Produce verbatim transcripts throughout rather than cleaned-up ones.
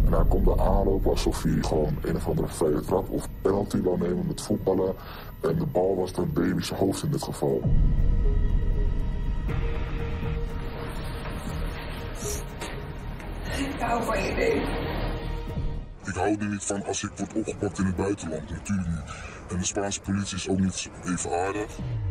En hij komt er aanlopen alsof hij gewoon een of andere vrije trap of penalty wil nemen met voetballen. En de bal was dan Davy zijn hoofd in dit geval. Ik hou van je, Davy. Ik hou er niet van als ik word opgepakt in het buitenland, natuurlijk niet. En de Spaanse politie is ook niet even aardig.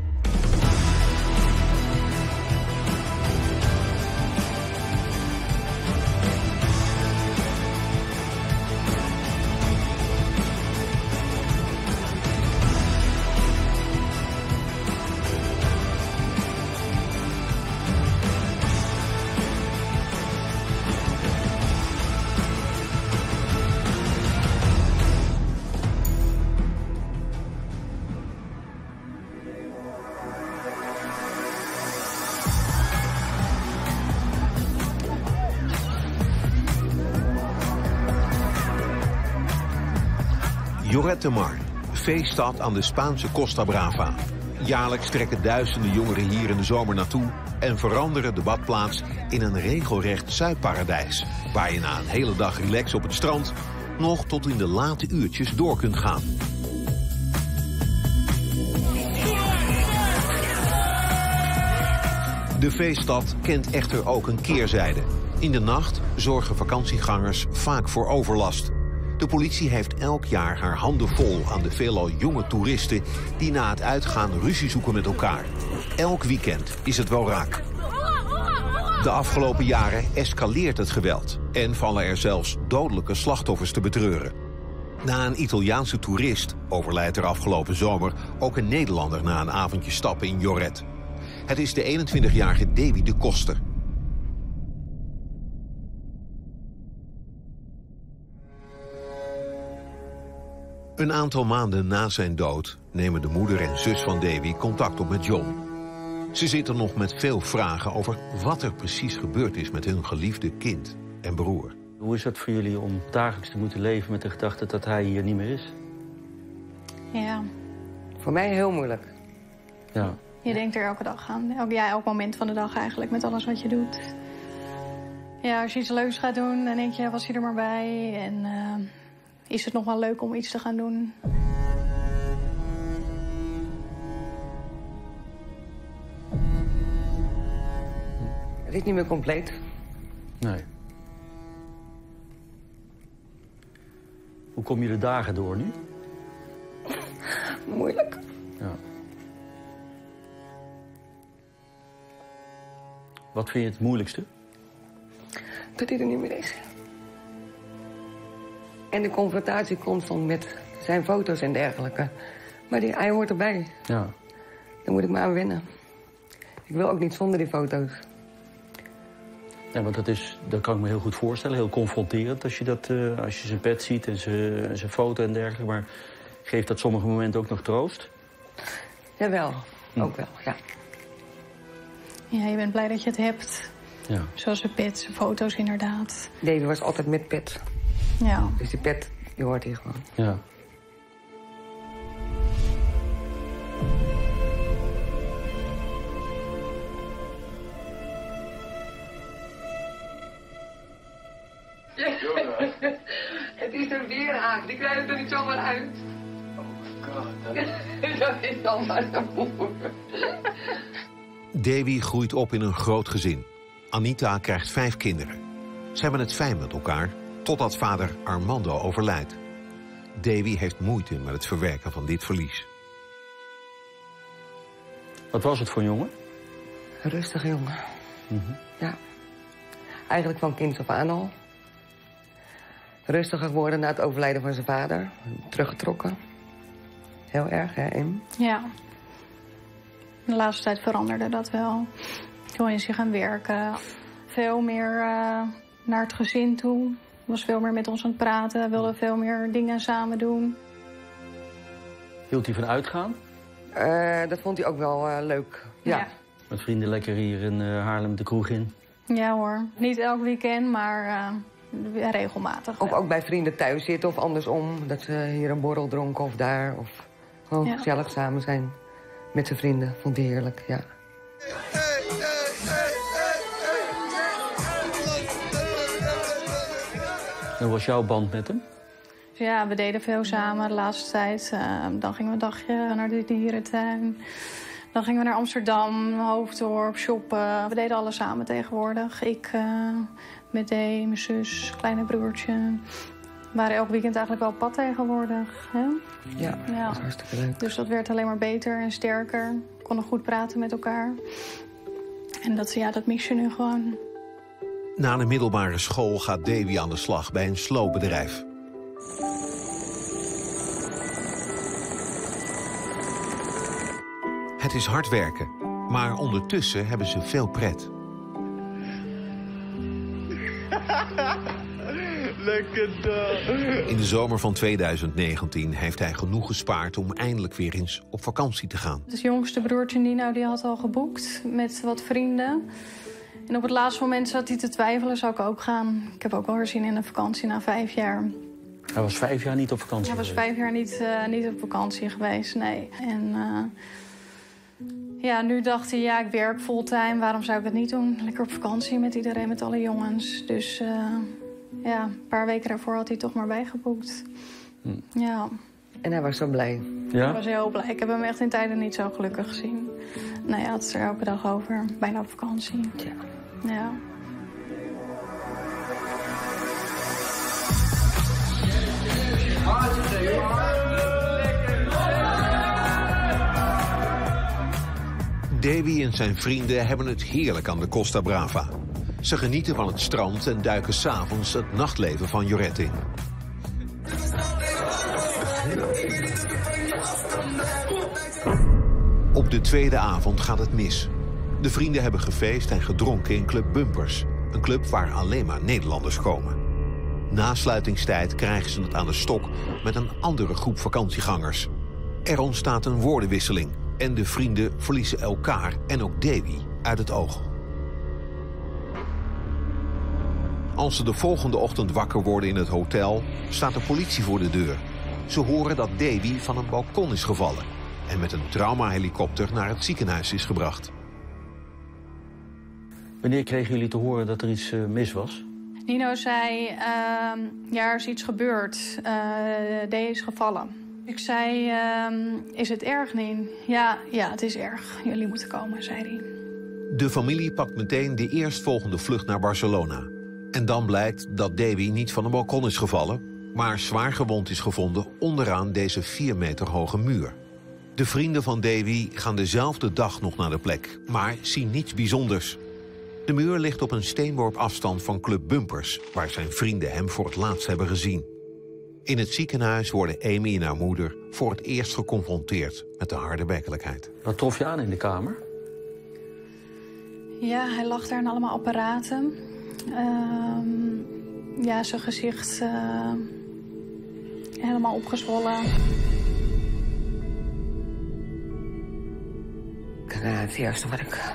Lloret de Mar, feeststad aan de Spaanse Costa Brava. Jaarlijks trekken duizenden jongeren hier in de zomer naartoe en veranderen de badplaats in een regelrecht zuiparadijs, waar je na een hele dag relax op het strand nog tot in de late uurtjes door kunt gaan. De feeststad kent echter ook een keerzijde. In de nacht zorgen vakantiegangers vaak voor overlast. De politie heeft elk jaar haar handen vol aan de veelal jonge toeristen die na het uitgaan ruzie zoeken met elkaar. Elk weekend is het wel raak. De afgelopen jaren escaleert het geweld en vallen er zelfs dodelijke slachtoffers te betreuren. Na een Italiaanse toerist overlijdt er afgelopen zomer ook een Nederlander na een avondje stappen in Lloret. Het is de eenentwintigjarige Davy de Koster. Een aantal maanden na zijn dood nemen de moeder en zus van Davy contact op met John. Ze zitten nog met veel vragen over wat er precies gebeurd is met hun geliefde kind en broer. Hoe is dat voor jullie om dagelijks te moeten leven met de gedachte dat hij hier niet meer is? Ja. Voor mij heel moeilijk. Ja. Je denkt er elke dag aan. Elk, ja, elk moment van de dag eigenlijk, met alles wat je doet. Ja, als je iets leuks gaat doen, dan denk je, was hij er maar bij? En uh, is het nog wel leuk om iets te gaan doen? Het is niet meer compleet. Nee. Hoe kom je de dagen door nu? Moeilijk. Ja. Wat vind je het moeilijkste? Dat hij er niet meer is. En de confrontatie constant met zijn foto's en dergelijke. Maar die, hij hoort erbij. Ja. Daar moet ik me aan wennen. Ik wil ook niet zonder die foto's. Ja, want dat, is, dat kan ik me heel goed voorstellen. Heel confronterend als je, dat, uh, als je zijn pet ziet en zijn, zijn foto en dergelijke. Maar geeft dat sommige momenten ook nog troost? Jawel, hm. ook wel, ja. Ja, je bent blij dat je het hebt. Ja. Zoals zijn pet, zijn foto's inderdaad. Davy was altijd met pet. Ja. Dus die pet, die hoort hier gewoon. Ja. Het is een weerhaak, die krijg je er niet zomaar uit. Oh my god. Dat is dan maar zo moe. Davy groeit op in een groot gezin. Anita krijgt vijf kinderen. Ze hebben het fijn met elkaar, totdat vader Armando overlijdt. Davy heeft moeite met het verwerken van dit verlies. Wat was het voor een jongen? Een rustige jongen. Mm-hmm. Ja. Eigenlijk van kinds af aan al. Rustiger geworden na het overlijden van zijn vader. Teruggetrokken. Heel erg, hè, Em? Ja. De laatste tijd veranderde dat wel. Toen is hij gaan werken. Veel meer uh, naar het gezin toe. Was veel meer met ons aan het praten. Wilde veel meer dingen samen doen. Hield hij van uitgaan? Uh, dat vond hij ook wel uh, leuk, ja. ja. Met vrienden lekker hier in uh, Haarlem de kroeg in? Ja hoor. Niet elk weekend, maar uh, regelmatig. Of ook bij vrienden thuis zitten of andersom. Dat ze hier een borrel dronken of daar. Of gewoon ja. gezellig samen zijn met zijn vrienden. Vond hij heerlijk, ja. En was jouw band met hem? Ja, we deden veel samen de laatste tijd. Uh, dan gingen we een dagje naar de dierentuin. Dan gingen we naar Amsterdam, Hoofddorp, shoppen. We deden alles samen tegenwoordig. Ik uh, met Dee, mijn zus, kleine broertje. We waren elk weekend eigenlijk wel op pad tegenwoordig. Hè? Ja, ja, dat is hartstikke leuk. Dus dat werd alleen maar beter en sterker. We konden goed praten met elkaar. En dat, ja, dat mis je nu gewoon. Na de middelbare school gaat Davy aan de slag bij een sloopbedrijf. Het is hard werken, maar ondertussen hebben ze veel pret. Lekker dan. In de zomer van tweeduizend negentien heeft hij genoeg gespaard om eindelijk weer eens op vakantie te gaan. Het jongste broertje Nino die had al geboekt met wat vrienden. En op het laatste moment zat hij te twijfelen, zou ik ook gaan. Ik heb ook wel weer zin in een vakantie na vijf jaar. Hij was vijf jaar niet op vakantie Hij was geweest. vijf jaar niet, uh, niet op vakantie geweest, nee. En uh, ja, nu dacht hij, ja, ik werk fulltime, waarom zou ik dat niet doen? Lekker op vakantie met iedereen, met alle jongens. Dus uh, ja, een paar weken daarvoor had hij toch maar bijgeboekt. Hm. Ja. En hij was zo blij. Ja? Hij was heel blij. Ik heb hem echt in tijden niet zo gelukkig gezien. Nou ja, het is er elke dag over. Bijna op vakantie. Ja. Ja. Davy en zijn vrienden hebben het heerlijk aan de Costa Brava. Ze genieten van het strand en duiken 's avonds het nachtleven van Lloret in. Op de tweede avond gaat het mis. De vrienden hebben gefeest en gedronken in Club Bumpers. Een club waar alleen maar Nederlanders komen. Na sluitingstijd krijgen ze het aan de stok met een andere groep vakantiegangers. Er ontstaat een woordenwisseling en de vrienden verliezen elkaar en ook Davy uit het oog. Als ze de volgende ochtend wakker worden in het hotel, staat de politie voor de deur. Ze horen dat Davy van een balkon is gevallen en met een traumahelikopter naar het ziekenhuis is gebracht. Wanneer kregen jullie te horen dat er iets uh, mis was? Nino zei, uh, ja, er is iets gebeurd. Uh, Dee is gevallen. Ik zei, uh, is het erg, Nien? Ja, ja, het is erg. Jullie moeten komen, zei hij. De familie pakt meteen de eerstvolgende vlucht naar Barcelona. En dan blijkt dat Davy niet van een balkon is gevallen, maar zwaar gewond is gevonden onderaan deze vier meter hoge muur. De vrienden van Davy gaan dezelfde dag nog naar de plek, maar zien niets bijzonders. De muur ligt op een steenworp afstand van Club Bumpers, waar zijn vrienden hem voor het laatst hebben gezien. In het ziekenhuis worden Amy en haar moeder voor het eerst geconfronteerd met de harde werkelijkheid. Wat trof je aan in de kamer? Ja, hij lag daar in allemaal apparaten. Uh, ja, zijn gezicht uh, helemaal opgezwollen. Nou, het eerste wat ik...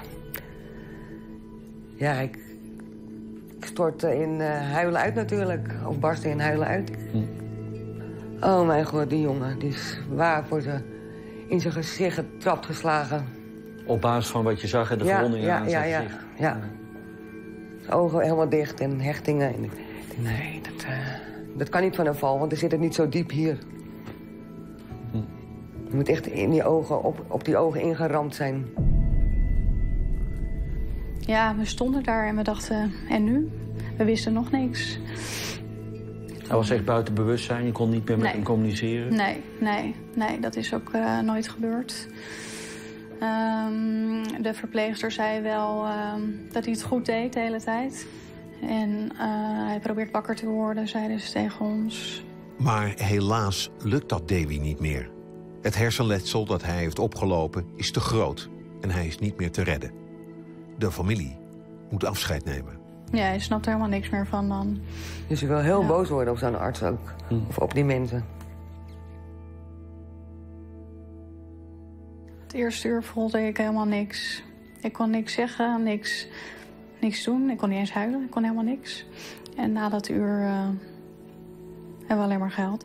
Ja, ik, ik stortte in uh, huilen uit natuurlijk. Of barstte in huilen uit. Hm. Oh mijn god, die jongen. Die is waar voor ze in zijn gezicht getrapt geslagen. Op basis van wat je zag en de ja, verwondingen ja, aan ja, zijn ja, gezicht? Ja, ja. Zijn ogen helemaal dicht en hechtingen. En, nee, dat, uh, dat kan niet van een val, want dan zit het niet zo diep hier. Hm. Je moet echt in die ogen, op, op die ogen ingeramd zijn. Ja, we stonden daar en we dachten, en nu? We wisten nog niks. Hij was echt buiten bewustzijn, je kon niet meer met nee. hem communiceren? Nee, nee, nee, dat is ook uh, nooit gebeurd. Um, de verpleegster zei wel um, dat hij het goed deed de hele tijd. En uh, hij probeert wakker te worden, zeiden ze tegen ons. Maar helaas lukt dat Davy niet meer. Het hersenletsel dat hij heeft opgelopen is te groot en hij is niet meer te redden. De familie moet afscheid nemen. Ja, je snapt er helemaal niks meer van dan. Dus je wil heel ja. boos worden op zo'n arts ook. Hm. Of op die mensen. Het eerste uur voelde ik helemaal niks. Ik kon niks zeggen, niks, niks doen. Ik kon niet eens huilen, ik kon helemaal niks. En na dat uur uh, hebben we alleen maar gehuild.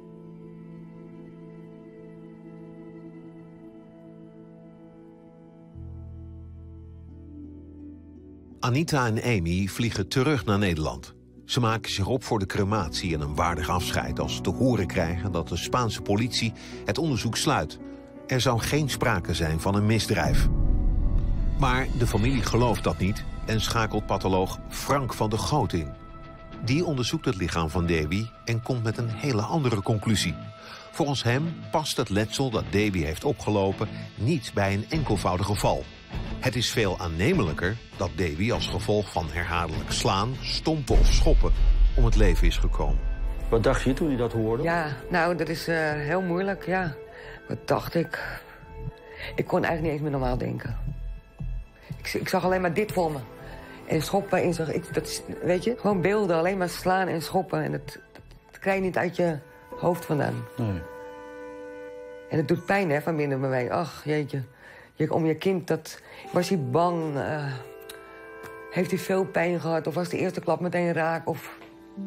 Anita en Amy vliegen terug naar Nederland. Ze maken zich op voor de crematie en een waardig afscheid als ze te horen krijgen dat de Spaanse politie het onderzoek sluit. Er zou geen sprake zijn van een misdrijf. Maar de familie gelooft dat niet en schakelt patholoog Frank van de Goot in. Die onderzoekt het lichaam van Davy en komt met een hele andere conclusie. Volgens hem past het letsel dat Davy heeft opgelopen niet bij een enkelvoudige val. Het is veel aannemelijker dat Davy als gevolg van herhaaldelijk slaan, stompen of schoppen om het leven is gekomen. Wat dacht je toen je dat hoorde? Ja, nou, dat is uh, heel moeilijk, ja. Wat dacht ik? Ik kon eigenlijk niet eens meer normaal denken. Ik, ik zag alleen maar dit voor me. En schoppen in zich, ik, dat is, weet je, gewoon beelden, alleen maar slaan en schoppen. En dat, dat, dat krijg je niet uit je hoofd vandaan. Nee. En het doet pijn, hè, van binnen bij mij. Ach, jeetje. Je, om je kind, dat... Was hij bang? Uh, heeft hij veel pijn gehad? Of was de eerste klap meteen raak? Of...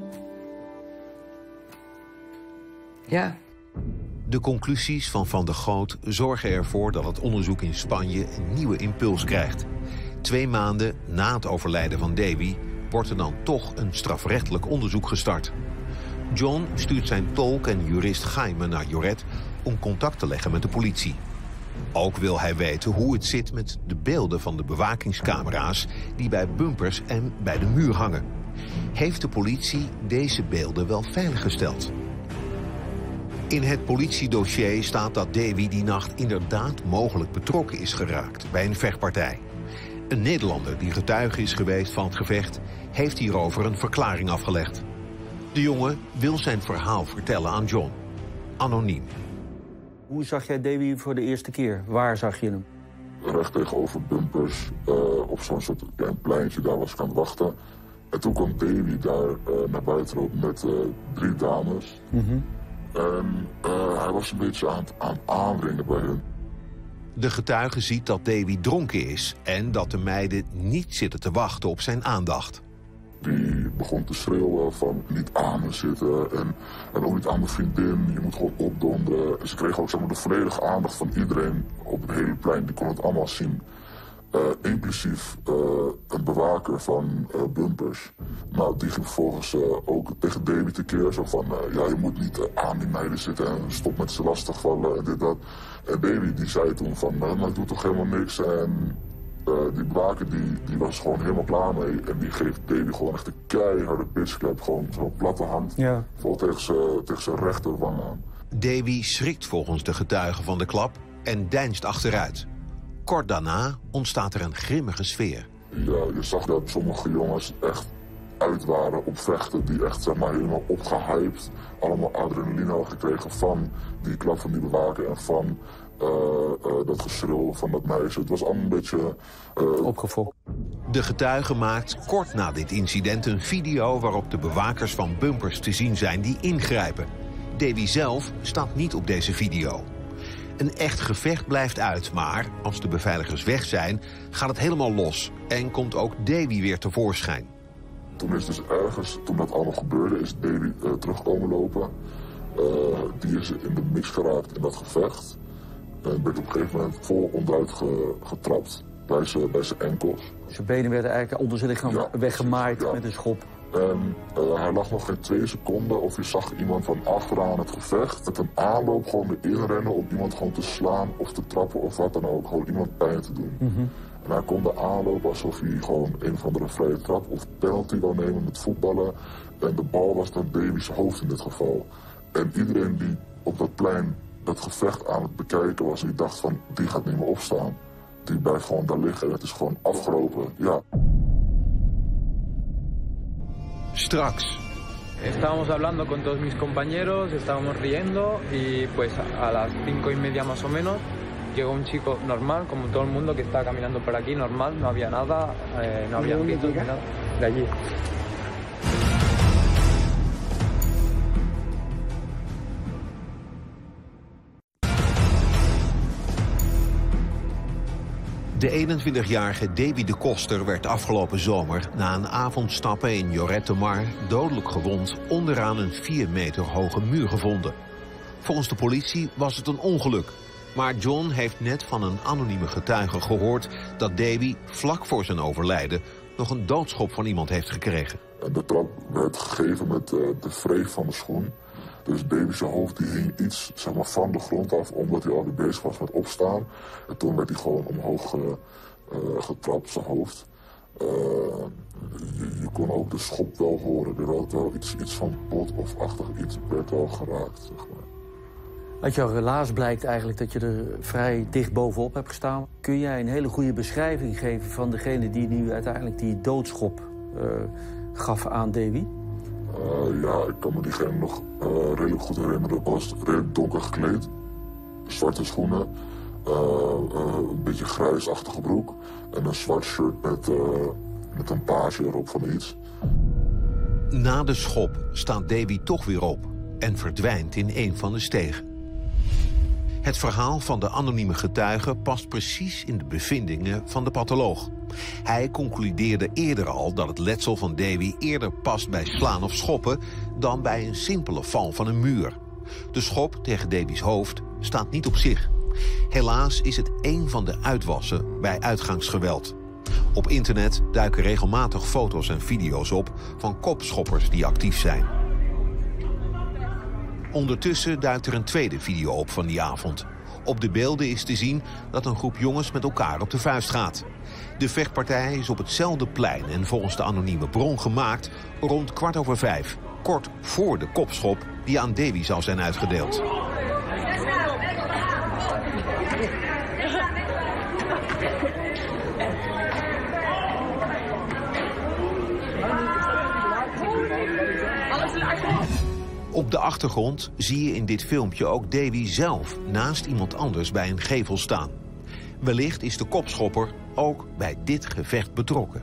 Ja. De conclusies van Van de Goot zorgen ervoor dat het onderzoek in Spanje een nieuwe impuls krijgt. Twee maanden na het overlijden van Davy wordt er dan toch een strafrechtelijk onderzoek gestart. John stuurt zijn tolk en jurist Jaime naar Lloret om contact te leggen met de politie. Ook wil hij weten hoe het zit met de beelden van de bewakingscamera's die bij bumpers en bij de muur hangen. Heeft de politie deze beelden wel veiliggesteld? In het politiedossier staat dat Davy die nacht inderdaad mogelijk betrokken is geraakt bij een vechtpartij. Een Nederlander die getuige is geweest van het gevecht heeft hierover een verklaring afgelegd. De jongen wil zijn verhaal vertellen aan John. Anoniem. Hoe zag jij Davy voor de eerste keer? Waar zag je hem? Recht tegenover bumpers, uh, op zo'n soort klein pleintje, daar was ik aan het wachten. En toen kwam Davy daar uh, naar buiten lopen met uh, drie dames. Mm-hmm. En uh, hij was een beetje aan het aan aandringen bij hen. De getuige ziet dat Davy dronken is en dat de meiden niet zitten te wachten op zijn aandacht. Die begon te schreeuwen van niet aan me zitten en, en ook niet aan mijn vriendin, je moet gewoon opdonderen. En ze kregen ook zeg maar, de volledige aandacht van iedereen op het hele plein, die kon het allemaal zien. Uh, inclusief uh, een bewaker van uh, bumpers. Nou, die ging vervolgens uh, ook tegen Davy tekeer. Zo van, uh, ja, je moet niet uh, aan die meiden zitten en stop met ze lastigvallen en dit, dat. En Davy die zei toen van, uh, maar ik doe toch helemaal niks. En uh, die bewaker die, die was gewoon helemaal klaar mee. En die geeft Davy gewoon echt een keiharde pitchclap. Gewoon zo'n platte hand. Ja. Vol tegen zijn rechterwang aan. Davy schrikt volgens de getuige van de klap en deinst achteruit. Kort daarna ontstaat er een grimmige sfeer. Ja, je zag dat sommige jongens echt uit waren op vechten. Die echt zeg maar, helemaal opgehyped. Allemaal adrenaline hadden gekregen van die klap van die bewaker. En van uh, uh, dat geschreeuw van dat meisje. Het was allemaal een beetje... Uh... Opgefokt. De getuige maakt kort na dit incident een video waarop de bewakers van bumpers te zien zijn die ingrijpen. Davy zelf staat niet op deze video. Een echt gevecht blijft uit, maar als de beveiligers weg zijn, gaat het helemaal los. En komt ook Davy weer tevoorschijn. Toen is dus ergens, toen dat allemaal gebeurde, is Davy uh, terugkomen lopen. Uh, die is in de mix geraakt in dat gevecht. En werd op een gegeven moment vol onderuit ge, getrapt bij zijn bij zijn enkels. Zijn benen werden eigenlijk onder zijn lichaam ja, weggemaaid ja. met een schop. En uh, hij lag nog geen twee seconden of je zag iemand van achteraan het gevecht met een aanloop gewoon erin rennen om iemand gewoon te slaan of te trappen of wat dan ook. Gewoon iemand pijn te doen. Mm-hmm. En hij kon de aanlopen alsof hij gewoon een of andere vrije trap of penalty wou nemen met voetballen. En de bal was dan Davy's hoofd in dit geval. En iedereen die op dat plein dat gevecht aan het bekijken was, die dacht van die gaat niet meer opstaan. Die blijft gewoon daar liggen en het is gewoon afgelopen. Ja. Straks. Estábamos hablando con todos mis compañeros, estábamos riendo y pues a las cinco y media más o menos llegó un chico normal, como todo el mundo que estaba caminando por aquí, normal, no había nada, eh, no había gritos ni nada, de allí. De eenentwintigjarige Davy de Koster werd afgelopen zomer na een avondstappen in Lloret de Mar dodelijk gewond onderaan een vier meter hoge muur gevonden. Volgens de politie was het een ongeluk. Maar John heeft net van een anonieme getuige gehoord dat Davy vlak voor zijn overlijden nog een doodschop van iemand heeft gekregen. En de trap werd gegeven met uh, de wreef van de schoen. Dus Davy's hoofd die hing iets zeg maar, van de grond af, omdat hij alweer bezig was met opstaan. En toen werd hij gewoon omhoog uh, uh, getrapt, zijn hoofd. Uh, je, je kon ook de schop wel horen. Er werd wel iets, iets van pot of achtig iets werd wel geraakt, zeg maar. Uit jouw relaas blijkt eigenlijk dat je er vrij dicht bovenop hebt gestaan. Kun jij een hele goede beschrijving geven van degene die nu uiteindelijk die doodschop uh, gaf aan Davy? Uh, ja, ik kan me diegene nog uh, redelijk goed herinneren. Ik was redelijk donker gekleed. Zwarte schoenen. Uh, uh, een beetje grijsachtige broek. En een zwart shirt met, uh, met een paasje erop van iets. Na de schop staat Davy toch weer op en verdwijnt in een van de stegen. Het verhaal van de anonieme getuige past precies in de bevindingen van de patholoog. Hij concludeerde eerder al dat het letsel van Davy eerder past bij slaan of schoppen dan bij een simpele val van een muur. De schop tegen Davy's hoofd staat niet op zich. Helaas is het één van de uitwassen bij uitgangsgeweld. Op internet duiken regelmatig foto's en video's op van kopschoppers die actief zijn. Ondertussen duikt er een tweede video op van die avond. Op de beelden is te zien dat een groep jongens met elkaar op de vuist gaat. De vechtpartij is op hetzelfde plein en volgens de anonieme bron gemaakt rond kwart over vijf. Kort voor de kopschop die aan Davy zou zijn uitgedeeld. Op de achtergrond zie je in dit filmpje ook Davy zelf naast iemand anders bij een gevel staan. Wellicht is de kopschopper ook bij dit gevecht betrokken.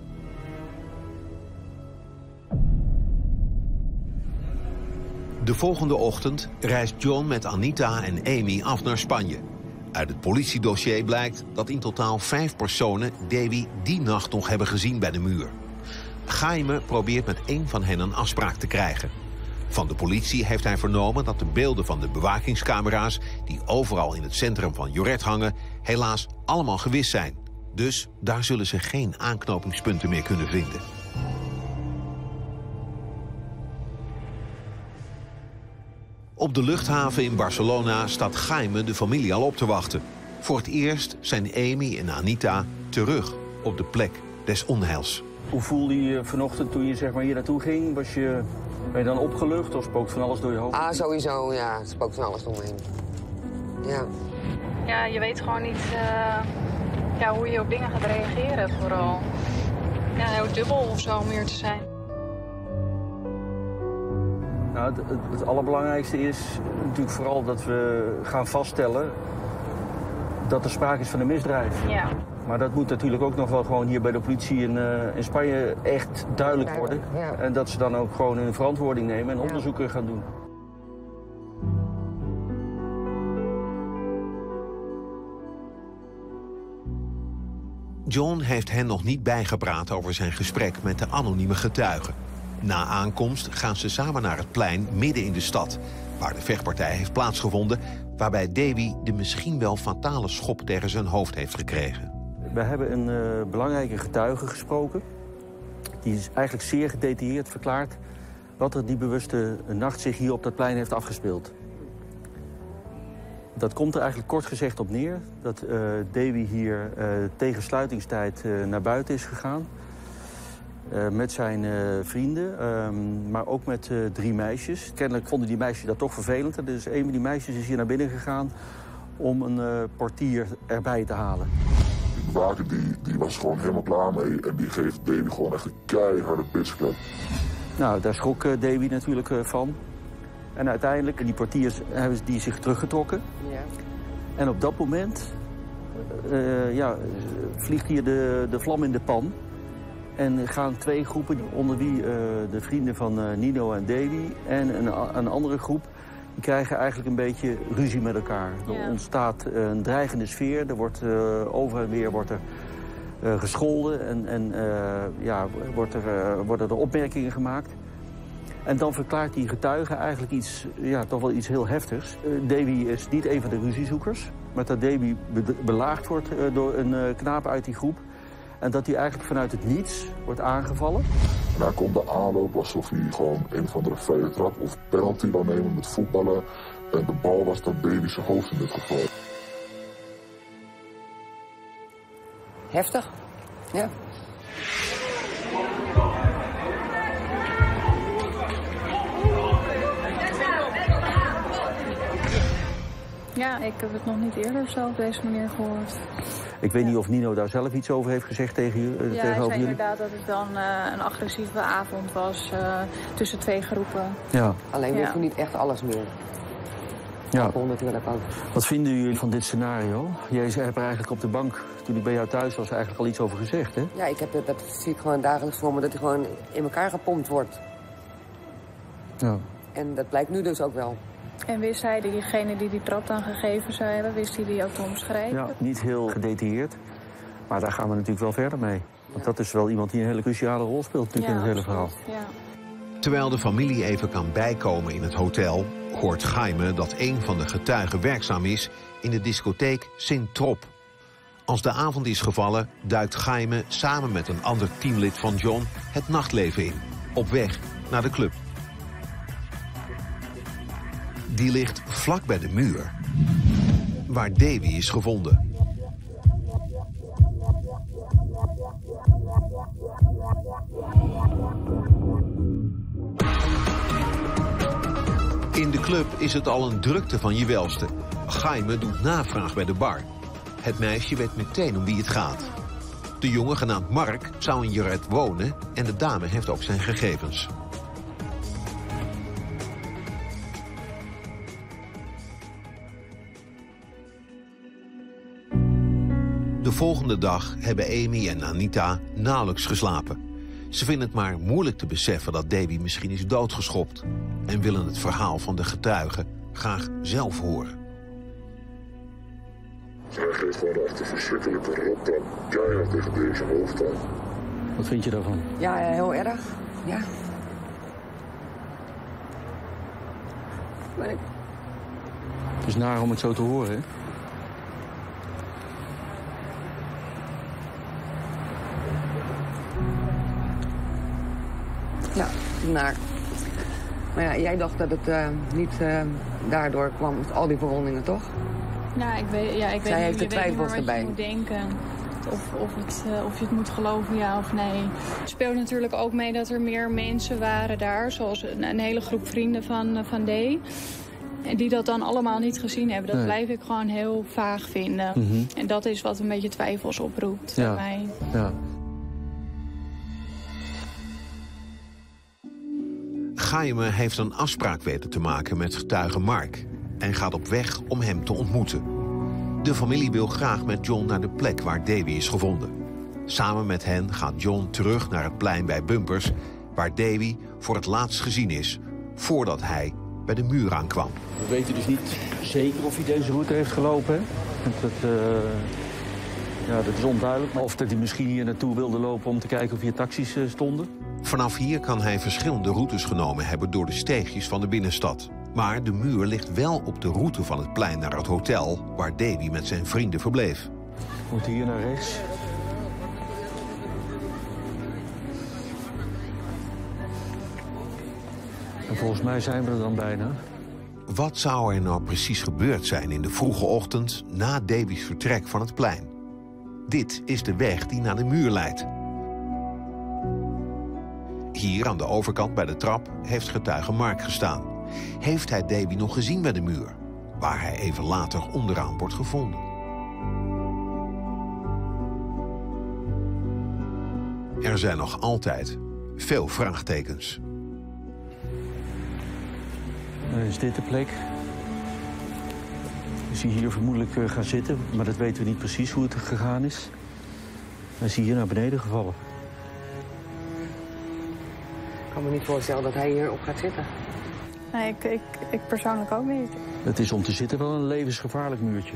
De volgende ochtend reist John met Anita en Amy af naar Spanje. Uit het politiedossier blijkt dat in totaal vijf personen Davy die nacht nog hebben gezien bij de muur. Jaime probeert met één van hen een afspraak te krijgen. Van de politie heeft hij vernomen dat de beelden van de bewakingscamera's die overal in het centrum van Lloret hangen helaas allemaal gewist zijn. Dus daar zullen ze geen aanknopingspunten meer kunnen vinden. Op de luchthaven in Barcelona staat Jaime de familie al op te wachten. Voor het eerst zijn Amy en Anita terug op de plek des onheils. Hoe voelde je je vanochtend toen je zeg maar, hier naartoe ging? Was je, ben je dan opgelucht of spookt van alles door je hoofd? Ah, sowieso, ja. Het spookt van alles door me heen. Ja. Ja, je weet gewoon niet uh, ja, hoe je op dingen gaat reageren vooral. Ja, heel dubbel of zo om hier te zijn. Nou, het, het, het allerbelangrijkste is natuurlijk vooral dat we gaan vaststellen dat er sprake is van een misdrijf. Ja. Maar dat moet natuurlijk ook nog wel gewoon hier bij de politie in, uh, in Spanje echt duidelijk worden. Ja. En dat ze dan ook gewoon hun verantwoording nemen en onderzoeken gaan doen. John heeft hen nog niet bijgepraat over zijn gesprek met de anonieme getuige. Na aankomst gaan ze samen naar het plein midden in de stad, waar de vechtpartij heeft plaatsgevonden, waarbij Davy de misschien wel fatale schop tegen zijn hoofd heeft gekregen. We hebben een uh, belangrijke getuige gesproken. Die is eigenlijk zeer gedetailleerd verklaard wat er die bewuste nacht zich hier op dat plein heeft afgespeeld. Dat komt er eigenlijk kort gezegd op neer dat uh, Davy hier uh, tegen sluitingstijd uh, naar buiten is gegaan. Uh, met zijn uh, vrienden, um, maar ook met uh, drie meisjes. Kennelijk vonden die meisjes dat toch vervelend. Dus een van die meisjes is hier naar binnen gegaan om een uh, portier erbij te halen. Die bewaker die, die was gewoon helemaal klaar mee en die geeft Davy gewoon echt een keiharde pitchklap. Nou, daar schrok uh, Davy natuurlijk uh, van. En uiteindelijk, die portiers hebben die zich teruggetrokken. Ja. En op dat moment uh, ja, vliegt hier de, de vlam in de pan. En gaan twee groepen, onder wie uh, de vrienden van uh, Nino en Davy en een, een andere groep, die krijgen eigenlijk een beetje ruzie met elkaar. Ja. Er ontstaat uh, een dreigende sfeer, er wordt uh, over en weer wordt er uh, gescholden en, en uh, ja, wordt er, uh, worden er opmerkingen gemaakt. En dan verklaart die getuige eigenlijk iets, ja, toch wel iets heel heftigs. Uh, Davy is niet een van de ruziezoekers, maar dat Davy be belaagd wordt uh, door een uh, knaap uit die groep. En dat hij eigenlijk vanuit het niets wordt aangevallen. En hij kon de aanloop alsof hij gewoon een van de vrije trap of penalty wil nemen met voetballen. En de bal was dan Davy zijn hoofd in dit geval. Heftig, ja. Ja, ik heb het nog niet eerder zo op deze manier gehoord. Ik weet niet of Nino daar zelf iets over heeft gezegd tegen, uh, ja, tegenover jullie. Ja, jullie. inderdaad dat het dan uh, een agressieve avond was uh, tussen twee groepen. Ja. Alleen ja. wist je niet echt alles meer. Ja. Alcohol natuurlijk ook. Wat vinden jullie van dit scenario? Jij hebt er eigenlijk op de bank, toen ik bij jou thuis was, eigenlijk al iets over gezegd, hè? Ja, ik heb het, dat zie ik gewoon dagelijks voor me, dat hij gewoon in elkaar gepompt wordt. Ja. En dat blijkt nu dus ook wel. En wist hij, diegene die die trap dan gegeven zou hebben, wist hij die ook te omschrijven? Ja, niet heel gedetailleerd. Maar daar gaan we natuurlijk wel verder mee. Want dat is wel iemand die een hele cruciale rol speelt natuurlijk ja, in het hele verhaal. Ja. Terwijl de familie even kan bijkomen in het hotel, hoort Jaime dat een van de getuigen werkzaam is in de discotheek Sint-Trop. Als de avond is gevallen, duikt Jaime samen met een ander teamlid van John het nachtleven in, op weg naar de club. Die ligt vlak bij de muur, waar Davy is gevonden. In de club is het al een drukte van je welste. Jaime doet navraag bij de bar. Het meisje weet meteen om wie het gaat. De jongen genaamd Mark zou in Jerret wonen en de dame heeft ook zijn gegevens. De volgende dag hebben Amy en Anita nauwelijks geslapen. Ze vinden het maar moeilijk te beseffen dat Davy misschien is doodgeschopt en willen het verhaal van de getuigen graag zelf horen. Hij geeft gewoon echt een verschrikkelijke rot dan keihard tegen deze hoofd aan. Wat vind je daarvan? Ja, heel erg. Ja. Maar ik... Het is naar om het zo te horen, hè? Ja, naar. Maar ja, jij dacht dat het uh, niet uh, daardoor kwam, met al die verwondingen, toch? Ja, ik weet, ja, ik Zij weet, heeft de je weet niet meer twijfels wat erbij. je moet denken. Of, of, het, uh, of je het moet geloven, ja of nee. Het speelt natuurlijk ook mee dat er meer mensen waren daar. Zoals een, een hele groep vrienden van, uh, van D. En die dat dan allemaal niet gezien hebben. Dat nee. blijf ik gewoon heel vaag vinden. Mm-hmm. En dat is wat een beetje twijfels oproept ja. bij mij. Ja. Jaime heeft een afspraak weten te maken met getuige Mark en gaat op weg om hem te ontmoeten. De familie wil graag met John naar de plek waar Davy is gevonden. Samen met hen gaat John terug naar het plein bij Bumpers, waar Davy voor het laatst gezien is, voordat hij bij de muur aankwam. We weten dus niet zeker of hij deze route heeft gelopen. Hè? Dat, uh, ja, dat is onduidelijk. Maar of dat hij misschien hier naartoe wilde lopen om te kijken of hier taxis uh, stonden. Vanaf hier kan hij verschillende routes genomen hebben door de steegjes van de binnenstad. Maar de muur ligt wel op de route van het plein naar het hotel waar Davy met zijn vrienden verbleef. We moeten hier naar rechts. En volgens mij zijn we er dan bijna. Wat zou er nou precies gebeurd zijn in de vroege ochtend na Davy's vertrek van het plein? Dit is de weg die naar de muur leidt. Hier aan de overkant bij de trap heeft getuige Mark gestaan. Heeft hij Davy nog gezien bij de muur, waar hij even later onderaan wordt gevonden? Er zijn nog altijd veel vraagtekens. Is dit de plek? Is hij hier vermoedelijk uh, gaan zitten, maar dat weten we niet precies hoe het gegaan is. Hij is hier naar beneden gevallen. Ik kan me niet voorstellen dat hij hierop gaat zitten. Nee, ik, ik, ik persoonlijk ook niet. Het is om te zitten wel een levensgevaarlijk muurtje.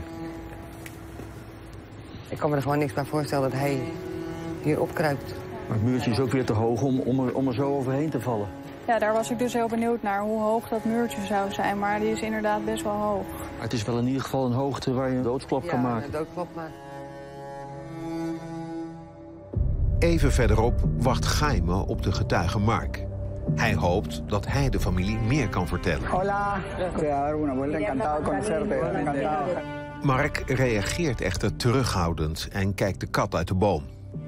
Ik kan me er gewoon niks bij voorstellen dat hij hier opkruipt. Maar het muurtje is ook weer te hoog om, om, er, om er zo overheen te vallen. Ja, daar was ik dus heel benieuwd naar hoe hoog dat muurtje zou zijn. Maar die is inderdaad best wel hoog. Maar het is wel in ieder geval een hoogte waar je een doodsklop ja, kan maken. Ja, een doodklop maken. Even verderop wacht Jaime op de getuige Mark. Hij hoopt dat hij de familie meer kan vertellen. Hola, encantado conocerte, encantado. Mark reageert echter terughoudend en kijkt de kat uit de boom.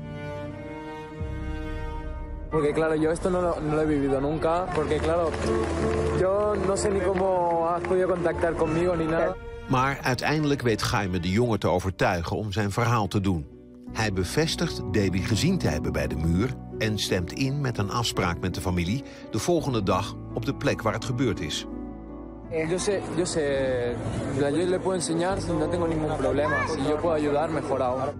Porque claro, yo esto no lo, no lo he vivido nunca, porque claro, yo no sé ni cómo has podido contactar conmigo ni nada. Maar uiteindelijk weet Jaime de jongen te overtuigen om zijn verhaal te doen. Hij bevestigt Debbie gezien te hebben bij de muur en stemt in met een afspraak met de familie de volgende dag op de plek waar het gebeurd is. Yo sé, yo sé, yo le puedo enseñar, no tengo ningún problema. Si yo puedo ayudar, mejor aún.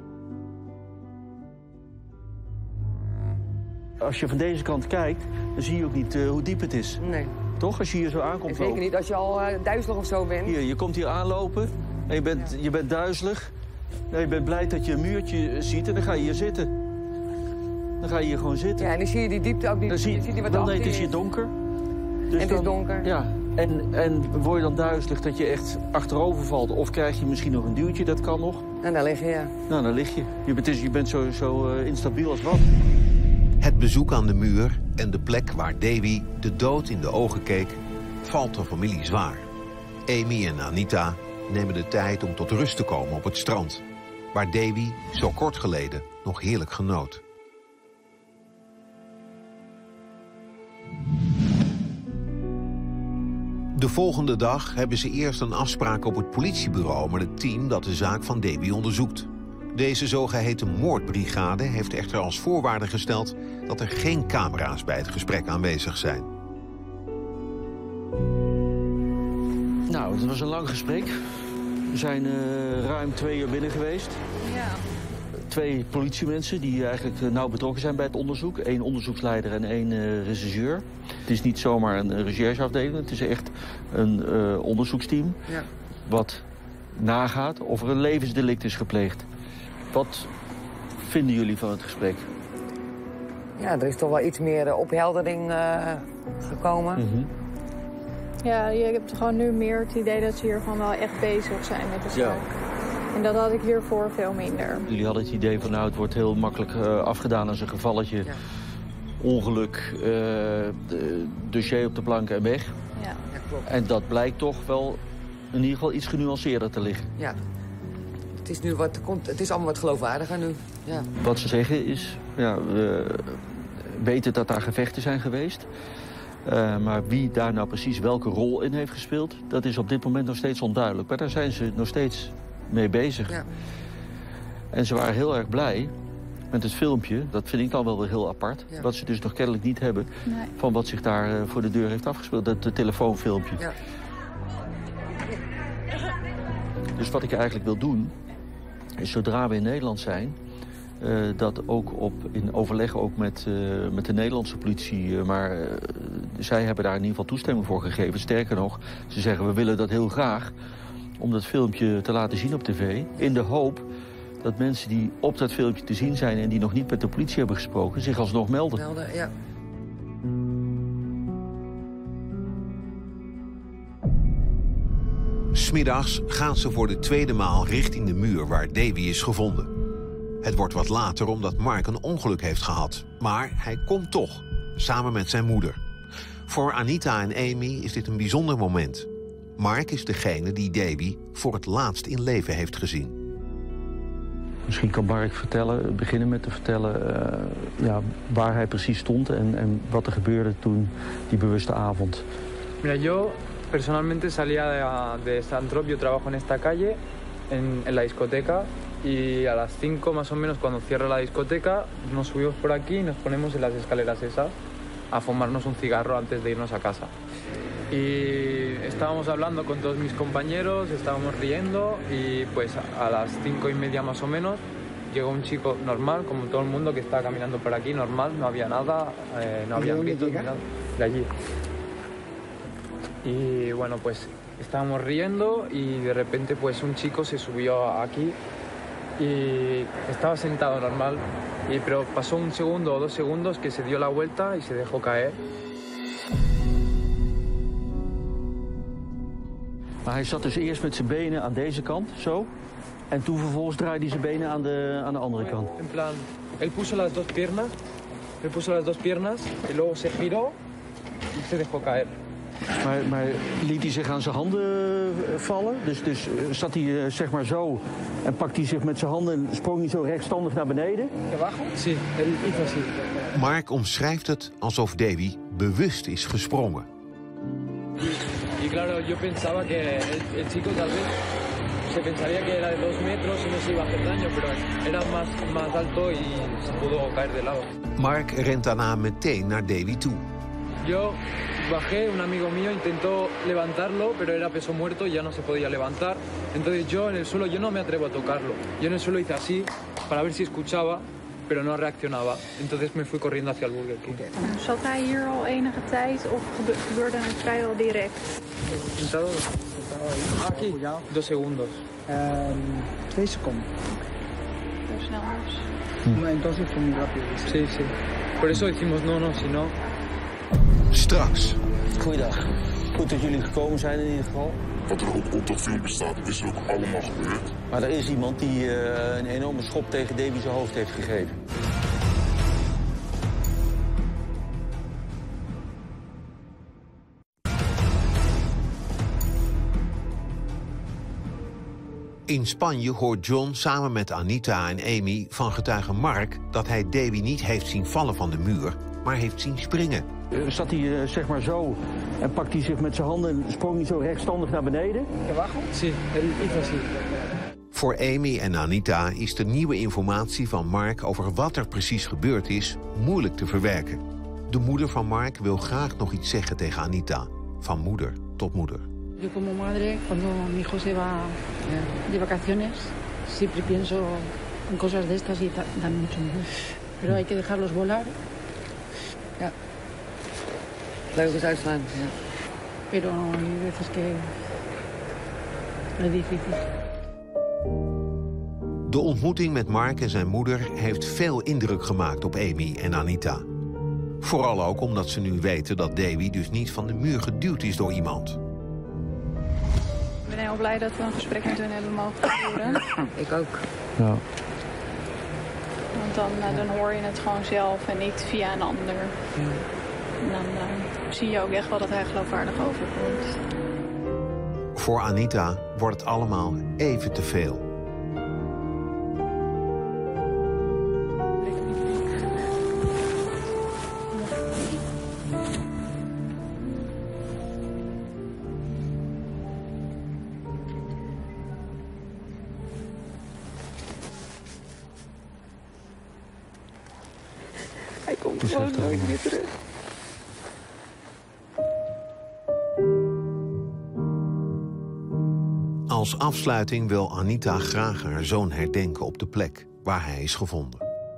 Als je van deze kant kijkt, dan zie je ook niet uh, hoe diep het is. Nee. Toch? Als je hier zo aankomt En zeker lopen. niet als je al uh, duizelig of zo bent. Hier, je komt hier aanlopen en je bent, je bent duizelig. En je bent blij dat je een muurtje ziet en dan ga je hier zitten. Dan ga je hier gewoon zitten. Ja, en dan zie je die diepte ook niet. Dan zie je, je ziet niet wat wel, nee, achter het is je hier donker. Dus en het dan, is donker. Ja, en, en word je dan duizelig dat je echt achterover valt? Of krijg je misschien nog een duwtje, dat kan nog. En daar lig je, ja. Nou, dan lig je. Je bent, je bent zo, zo uh, instabiel als wat. Het bezoek aan de muur en de plek waar Davy de dood in de ogen keek, valt de familie zwaar. Amy en Anita nemen de tijd om tot rust te komen op het strand, waar Davy zo kort geleden nog heerlijk genoot. De volgende dag hebben ze eerst een afspraak op het politiebureau met het team dat de zaak van Davy onderzoekt. Deze zogeheten moordbrigade heeft echter als voorwaarde gesteld dat er geen camera's bij het gesprek aanwezig zijn. Nou, het was een lang gesprek. We zijn uh, ruim twee uur binnen geweest. Ja. Twee politiemensen die eigenlijk uh, nauw betrokken zijn bij het onderzoek. Eén onderzoeksleider en één uh, rechercheur. Het is niet zomaar een rechercheafdeling, het is echt een uh, onderzoeksteam. Ja. Wat nagaat of er een levensdelict is gepleegd. Wat vinden jullie van het gesprek? Ja, er is toch wel iets meer uh, opheldering uh, gekomen. Mm-hmm. Ja, je hebt gewoon nu meer het idee dat ze hiervan wel echt bezig zijn met de zaak. Ja. En dat had ik hiervoor veel minder. Jullie hadden het idee van nou, het wordt heel makkelijk uh, afgedaan als een gevalletje. Ja. Ongeluk, uh, de, dossier op de plank en weg. Ja. Ja, klopt. En dat blijkt toch wel in ieder geval iets genuanceerder te liggen. Ja. Het is nu wat, het is allemaal wat geloofwaardiger nu. Ja. Wat ze zeggen is, ja, we weten dat daar gevechten zijn geweest. Uh, maar wie daar nou precies welke rol in heeft gespeeld, dat is op dit moment nog steeds onduidelijk. Maar daar zijn ze nog steeds mee bezig. Ja. En ze waren heel erg blij met het filmpje. Dat vind ik dan wel weer heel apart. Ja. Wat ze dus nog kennelijk niet hebben Nee. van wat zich daar uh, voor de deur heeft afgespeeld. Dat de telefoonfilmpje. Ja. Dus wat ik eigenlijk wil doen, is zodra we in Nederland zijn, Uh, dat ook op, in overleg ook met, uh, met de Nederlandse politie. Uh, maar uh, zij hebben daar in ieder geval toestemming voor gegeven. Sterker nog, ze zeggen we willen dat heel graag om dat filmpje te laten zien op tv. In de hoop dat mensen die op dat filmpje te zien zijn en die nog niet met de politie hebben gesproken, zich alsnog melden. Melden, ja. Smiddags gaan ze voor de tweede maal richting de muur waar Davy is gevonden. Het wordt wat later omdat Mark een ongeluk heeft gehad. Maar hij komt toch, samen met zijn moeder. Voor Anita en Amy is dit een bijzonder moment. Mark is degene die Davy voor het laatst in leven heeft gezien. Misschien kan Mark vertellen, beginnen met te vertellen uh, ja, waar hij precies stond en, en wat er gebeurde toen die bewuste avond. Mira, yo personalmente salía de, de San Trop, yo trabajo en esta calle, en, en la discoteca. Y a las cinco más o menos, cuando cierra la discoteca, nos subimos por aquí y nos ponemos en las escaleras esas a fumarnos un cigarro antes de irnos a casa. Y estábamos hablando con todos mis compañeros, estábamos riendo y pues a las cinco y media más o menos llegó un chico normal, como todo el mundo que estaba caminando por aquí, normal, no había nada, eh, no había gritos ni nada, de allí. Y bueno, pues estábamos riendo y de repente pues un chico se subió aquí y estaba sentado normal, y, pero pasó un segundo o dos segundos que se dio la vuelta y se dejó caer. Maar hij zat dus eerst met zijn benen aan deze kant, zo. En toen vervolgens draaide hij zijn benen aan de, aan de andere kant. En plan, él puso las dos piernas, él puso las dos piernas y luego se giró y se dejó caer. Maar, maar liet hij zich aan zijn handen vallen? Dus, dus zat hij uh, zeg maar zo en pakte hij zich met zijn handen en sprong hij zo rechtstandig naar beneden? Sí, él hizo así. Mark omschrijft het alsof Davy bewust is gesprongen. Y claro, yo pensaba que el, el chico tal vez se pensaría que era de dos metros y no se iba a hacer daño, pero era más, más alto y se pudo caer de lado. Mark rent daarna meteen naar Davy toe. Yo bajé, un amigo mío intentó levantarlo, pero era peso muerto y ya no se podía levantar. Entonces yo en el suelo, yo no me atrevo a tocarlo. Yo en el suelo hice así para ver si escuchaba, pero no reaccionaba. Entonces me fui corriendo hacia el Burger King. Zat hij hier al enige tijd of gebe gebeurde het vrijwel direct? Sentado, aquí, dos segundos. Um, twee seconden. Heel snel dus. Mm. Entonces fue muy rápido. Sí, sí. Por eso decimos no, no, si no... Straks. Goeiedag. Goed dat jullie gekomen zijn in ieder geval. Wat er ook op dat filmpje staat, is er ook allemaal gebeurd. Maar er is iemand die uh, een enorme schop tegen Davy zijn hoofd heeft gegeven. In Spanje hoort John samen met Anita en Amy van getuige Mark dat hij Davy niet heeft zien vallen van de muur, maar heeft zien springen. Uh, zat hij uh, zeg maar zo en pakte hij zich met zijn handen en sprong hij zo rechtstandig naar beneden? Sí, él hizo así. Voor Amy en Anita is de nieuwe informatie van Mark over wat er precies gebeurd is moeilijk te verwerken. De moeder van Mark wil graag nog iets zeggen tegen Anita, van moeder tot moeder. Yo como madre, cuando mi hijo se va de vacaciones, siempre pienso en cosas de estas y dan mucho miedo. Pero hay que dejarlos volar. Ja. Vleugels uitslaan, ja. Pero hay veces que es difícil. De ontmoeting met Mark en zijn moeder heeft veel indruk gemaakt op Amy en Anita. Vooral ook omdat ze nu weten dat Davy dus niet van de muur geduwd is door iemand. Ik ben heel blij dat we een gesprek met hun hebben mogen voeren. Ik ook. Ja. Want dan, uh, dan hoor je het gewoon zelf en niet via een ander. Ja. En dan uh, zie je ook echt wel dat hij geloofwaardig overkomt. Voor Anita wordt het allemaal even te veel. Hij komt gewoon nooit meer terug. Als afsluiting wil Anita graag haar zoon herdenken op de plek waar hij is gevonden.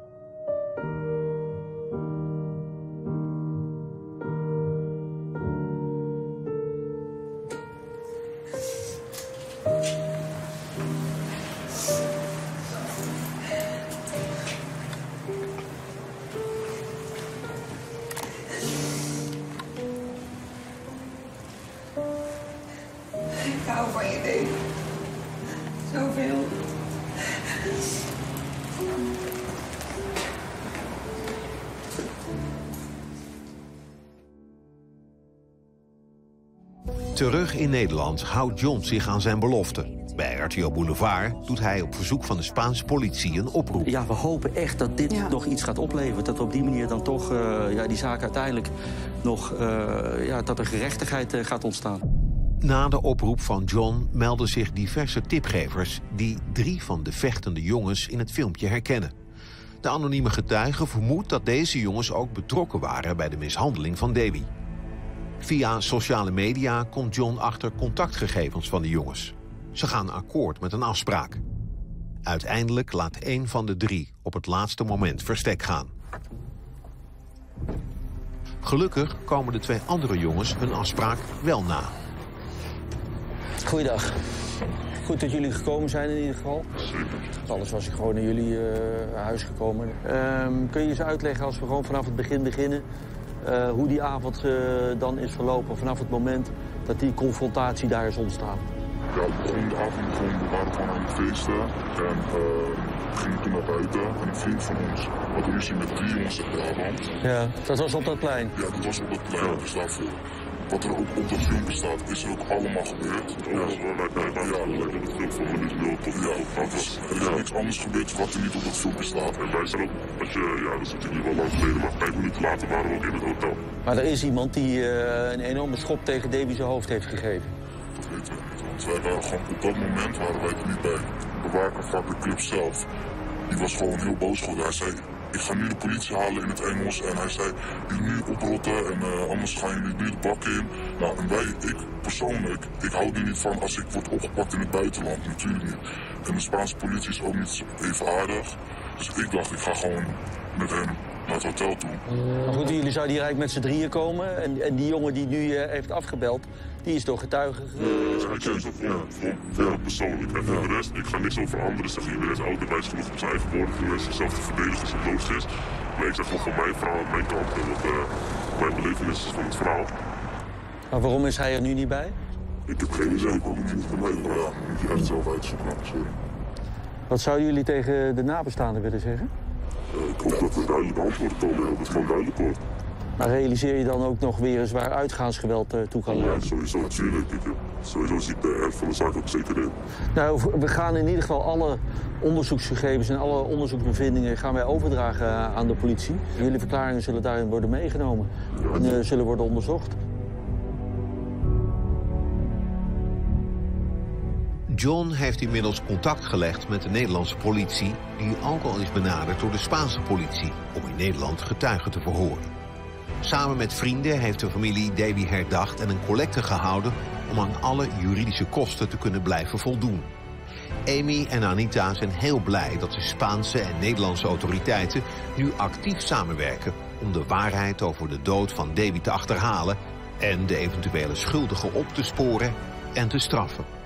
Ik hou van je, Davy. Zoveel. Terug in Nederland houdt John zich aan zijn belofte. Bij R T O Boulevard doet hij op verzoek van de Spaanse politie een oproep. Ja, we hopen echt dat dit Ja. nog iets gaat opleveren. Dat we op die manier dan toch uh, ja, die zaak uiteindelijk nog... Uh, ja, dat er gerechtigheid uh, gaat ontstaan. Na de oproep van John melden zich diverse tipgevers die drie van de vechtende jongens in het filmpje herkennen. De anonieme getuige vermoedt dat deze jongens ook betrokken waren bij de mishandeling van Davy. Via sociale media komt John achter contactgegevens van de jongens. Ze gaan akkoord met een afspraak. Uiteindelijk laat één van de drie op het laatste moment verstek gaan. Gelukkig komen de twee andere jongens hun afspraak wel na. Goeiedag. Goed dat jullie gekomen zijn in ieder geval. Anders was ik gewoon naar jullie uh, huis gekomen. Um, kun je eens uitleggen als we gewoon vanaf het begin beginnen... Uh, hoe die avond uh, dan is verlopen vanaf het moment dat die confrontatie daar is ontstaan? Ja, het begon de avond begon, we waren gewoon aan het feesten en uh, we gingen toen naar buiten. En een vriend van ons had ruzie met drie jongens uit Brabant. Ja, dat was op dat plein? Ja, dat was op dat plein, dus daarvoor. Wat er ook op dat filmpje staat, is er ook allemaal gebeurd. Ja, dat lijkt op het filmpje van Meneer Nul tot ja, dat was, er is niks anders gebeurd wat er niet op dat filmpje staat. En wij zijn ook, als je, ja, dat is natuurlijk wel lang geleden, maar vijf minuten later waren we ook in het hotel. Maar er is iemand die uh, een enorme schop tegen Davy zijn hoofd heeft gegeven. Dat weten we niet, want wij waren gewoon, op dat moment waren wij er niet bij. De bewaker van de club zelf, die was gewoon heel boos geworden. Hij zei, ik ga nu de politie halen in het Engels. En hij zei, jullie nu oprotten en uh, anders gaan jullie nu de bak in. Nou, en wij, ik persoonlijk, ik hou er niet van als ik word opgepakt in het buitenland. Natuurlijk niet. En de Spaanse politie is ook niet even aardig. Dus ik dacht, ik ga gewoon met hem naar het hotel toe. Maar goed, jullie zouden hier eigenlijk met z'n drieën komen. En, en die jongen die nu uh, heeft afgebeld, die is door getuigen. Ja, ik ken het ja, voor ja. persoonlijk. En voor de rest, ik ga niks over anderen zeggen. Iedereen is oud en wijs genoeg om zijn eigen woorden voor de rest zichzelf te verdedigen als het nodig is. Maar ik zeg gewoon van mijn verhaal, mijn kant en wat uh, mijn belevenis is van het verhaal. Maar waarom is hij er nu niet bij? Ik heb geen idee, ik ook niet van mij. Maar ja, moet je echt zelf uitzoeken. Sorry. Wat zouden jullie tegen de nabestaanden willen zeggen? Uh, ik hoop dat er duidelijk antwoorden komen, dat het gewoon duidelijk wordt. Maar realiseer je dan ook nog weer eens waar uitgaansgeweld uh, toe kan leiden? Ja, sowieso, natuurlijk. Ik, sowieso zie ik de ernst van de zaak ook zeker in. Nou, we gaan in ieder geval alle onderzoeksgegevens en alle onderzoeksbevindingen gaan wij overdragen aan de politie. Jullie verklaringen zullen daarin worden meegenomen ja, en uh, zullen worden onderzocht. John heeft inmiddels contact gelegd met de Nederlandse politie, die ook al is benaderd door de Spaanse politie om in Nederland getuigen te verhoren. Samen met vrienden heeft de familie Davy herdacht en een collecte gehouden om aan alle juridische kosten te kunnen blijven voldoen. Amy en Anita zijn heel blij dat de Spaanse en Nederlandse autoriteiten nu actief samenwerken om de waarheid over de dood van Davy te achterhalen en de eventuele schuldigen op te sporen en te straffen.